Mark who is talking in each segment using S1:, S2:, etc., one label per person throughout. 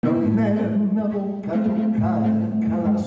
S1: Non è una bocca truccata che la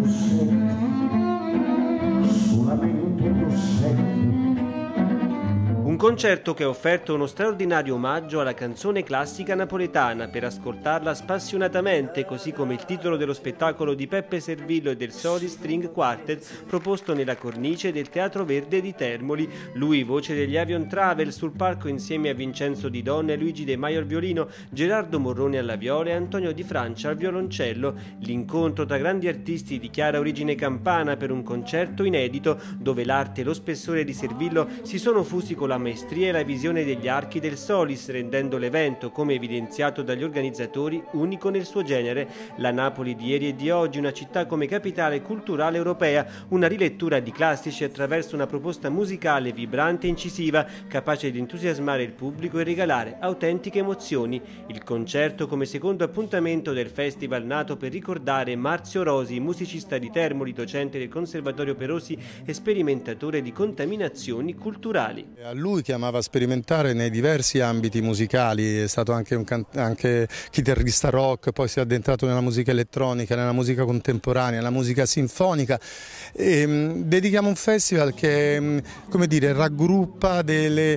S1: solamente un rossetto.
S2: Un concerto che ha offerto uno straordinario omaggio alla canzone classica napoletana per ascoltarla spassionatamente, così come il titolo dello spettacolo di Peppe Servillo e del Solis String Quartet proposto nella cornice del Teatro Verde di Termoli. Lui, voce degli Avion Travel, sul palco insieme a Vincenzo Di Donna e Luigi De Maio al violino, Gerardo Morrone alla viola e Antonio Di Francia al violoncello. L'incontro tra grandi artisti di chiara origine campana per un concerto inedito dove l'arte e lo spessore di Servillo si sono fusi con la maestria e la visione degli archi del Solis, rendendo l'evento, come evidenziato dagli organizzatori, unico nel suo genere. La Napoli di ieri e di oggi, una città come capitale culturale europea, una rilettura di classici attraverso una proposta musicale vibrante e incisiva, capace di entusiasmare il pubblico e regalare autentiche emozioni. Il concerto come secondo appuntamento del festival nato per ricordare Marzio Rosi, musicista di Termoli, docente del Conservatorio Perosi e sperimentatore di contaminazioni culturali.
S3: A lui che amava sperimentare nei diversi ambiti musicali, è stato anche anche chitarrista rock, poi si è addentrato nella musica elettronica, nella musica contemporanea, nella musica sinfonica. Dedichiamo un festival che, come dire, raggruppa delle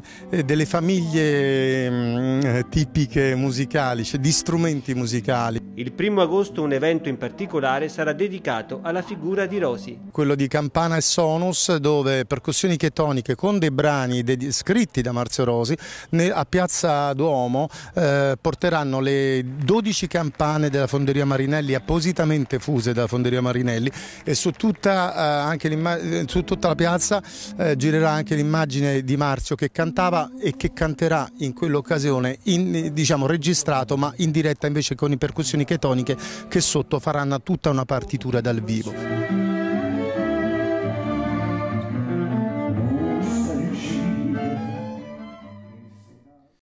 S3: famiglie tipiche musicali, cioè di strumenti musicali.
S2: Il 1° agosto un evento in particolare sarà dedicato alla figura di Rosi.
S3: Quello di Campana e Sonus, dove percussioni chetoniche con dei brani scritti da Marzio Rosi a Piazza Duomo porteranno le 12 campane della Fonderia Marinelli, appositamente fuse dalla Fonderia Marinelli, e su tutta la piazza girerà anche l'immagine di Marzio che cantava e che canterà in quell'occasione, diciamo registrato, ma in diretta invece con i percussioni chetoniche che sotto faranno tutta una partitura dal vivo.